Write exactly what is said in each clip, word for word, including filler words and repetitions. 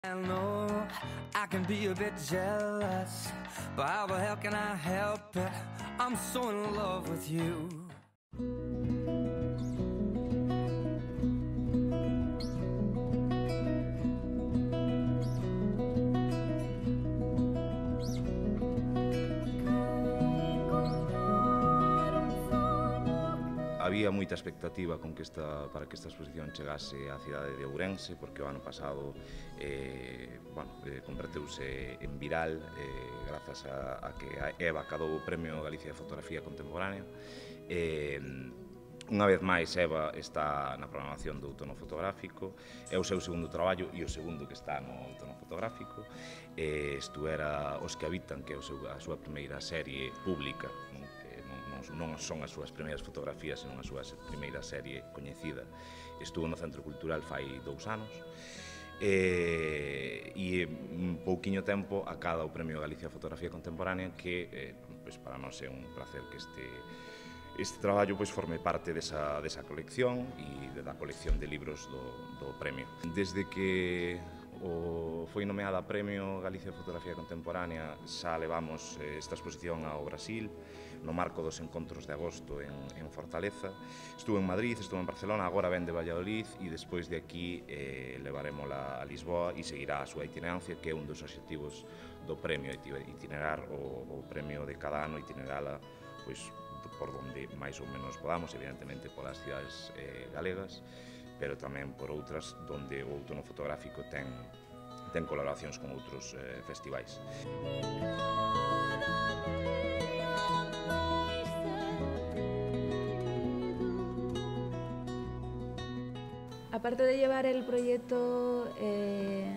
I know I can be a bit jealous, but how the hell can I help it? I'm so in love with you. Había moita expectativa con que esta, para que esta exposición chegase á cidade de Ourense, porque o ano pasado eh, bueno, eh, converteuse en viral eh, grazas a, a que Eva acadou o Premio Galicia de Fotografía Contemporánea. Eh, Unha vez máis, Eva está na programación do Outono Fotográfico, é o seu segundo traballo e o segundo que está no Outono Fotográfico. Eh, Estuera Os que habitan, que é o seu, a súa primeira serie pública, non? Que non, non son as súas primeiras fotografías, senón a súa primeira serie coñecida. Estuvo no Centro Cultural fai dous anos. Eh, e un pouquiño tempo acada o Premio Galicia de Fotografía Contemporánea, que eh, pues para nós é un placer que este Este traballo pois, forme parte desa, desa colección e da colección de libros do, do premio. Desde que o, foi nomeada a Premio Galicia de Fotografía Contemporánea, xa levamos eh, esta exposición ao Brasil, no marco dos encontros de agosto en, en Fortaleza. Estuvo en Madrid, estuvo en Barcelona, agora ven de Valladolid e despois de aquí eh, levarémola a Lisboa e seguirá a súa itinerancia, que é un dos obxectivos do premio, itinerar o, o premio de cada ano, itinerala pois, por donde máis ou menos podamos, evidentemente polas cidades eh, galegas, pero tamén por outras donde o Outono Fotográfico ten, ten colaboracións con outros eh, festivais. Aparte de llevar el proyecto eh,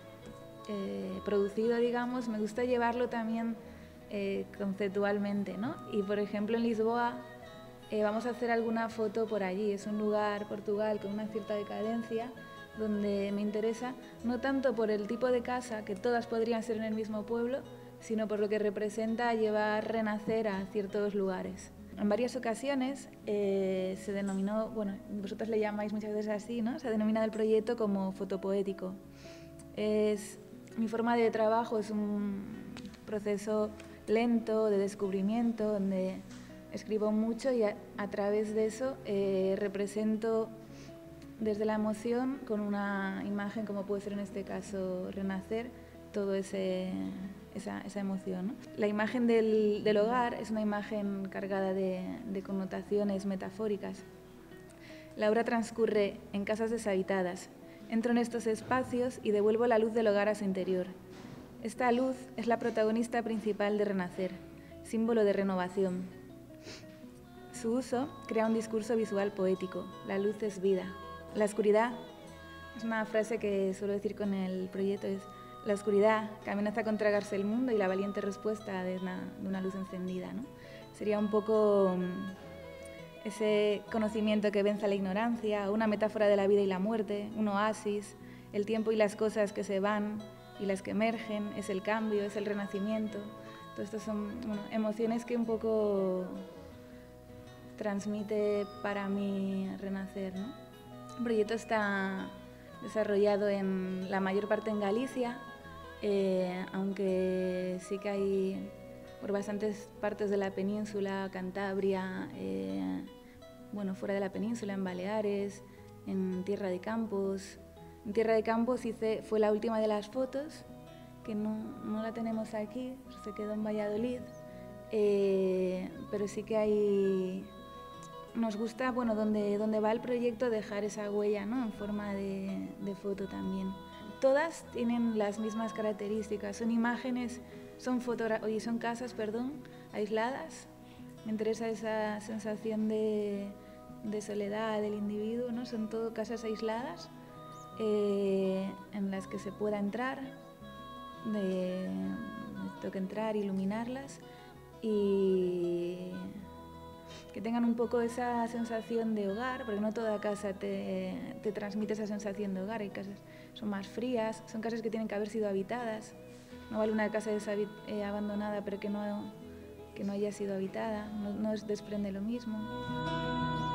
eh, producido, digamos, me gusta llevarlo también Eh, conceptualmente, ¿no? Y por ejemplo en Lisboa eh, vamos a hacer alguna foto por allí. Es un lugar, Portugal, con una cierta decadencia, donde me interesa no tanto por el tipo de casa, que todas podrían ser en el mismo pueblo, sino por lo que representa llevar renacer a ciertos lugares. En varias ocasiones eh, se denominó, bueno, vosotros le llamáis muchas veces así, ¿no? Se ha denominado el proyecto como fotopoético. Es, mi forma de trabajo es un proceso lento, de descubrimiento, donde escribo mucho y a, a través de eso eh, represento desde la emoción, con una imagen como puede ser en este caso renacer, todo ese, esa, esa emoción, ¿no? La imagen del, del hogar es una imagen cargada de, de connotaciones metafóricas. La obra transcurre en casas deshabitadas. Entro en estos espacios y devuelvo la luz del hogar a su interior. Esta luz es la protagonista principal de Renacer, símbolo de renovación. Su uso crea un discurso visual poético. La luz es vida. La oscuridad, es una frase que suelo decir con el proyecto, es la oscuridad que amenaza con tragarse el mundo y la valiente respuesta de una, de una luz encendida, ¿no? Sería un poco ese conocimiento que vence a la ignorancia, una metáfora de la vida y la muerte, un oasis, el tiempo y las cosas que se van y las que emergen, es el cambio, es el renacimiento. Todo esto son bueno, emociones que un poco transmite para mí Renacer, ¿no? El proyecto está desarrollado en la mayor parte en Galicia, eh, aunque sí que hay por bastantes partes de la península, Cantabria, eh, bueno, fuera de la península, en Baleares, en Tierra de Campos. En Tierra de Campos hice, fue la última de las fotos, que no, no la tenemos aquí, se quedó en Valladolid, eh, pero sí que hay, nos gusta, bueno, donde, donde va el proyecto dejar esa huella, ¿no? En forma de, de foto también. Todas tienen las mismas características, son imágenes, son, oye, son casas, perdón, aisladas. Me interesa esa sensación de, de soledad del individuo, ¿no? Son todo casas aisladas, Eh, en las que se pueda entrar, de, toca entrar, iluminarlas y que tengan un poco esa sensación de hogar, porque no toda casa te, te transmite esa sensación de hogar. Hay casas que son más frías, son casas que tienen que haber sido habitadas. No vale una casa eh, abandonada pero que no, que no haya sido habitada, no, no desprende lo mismo.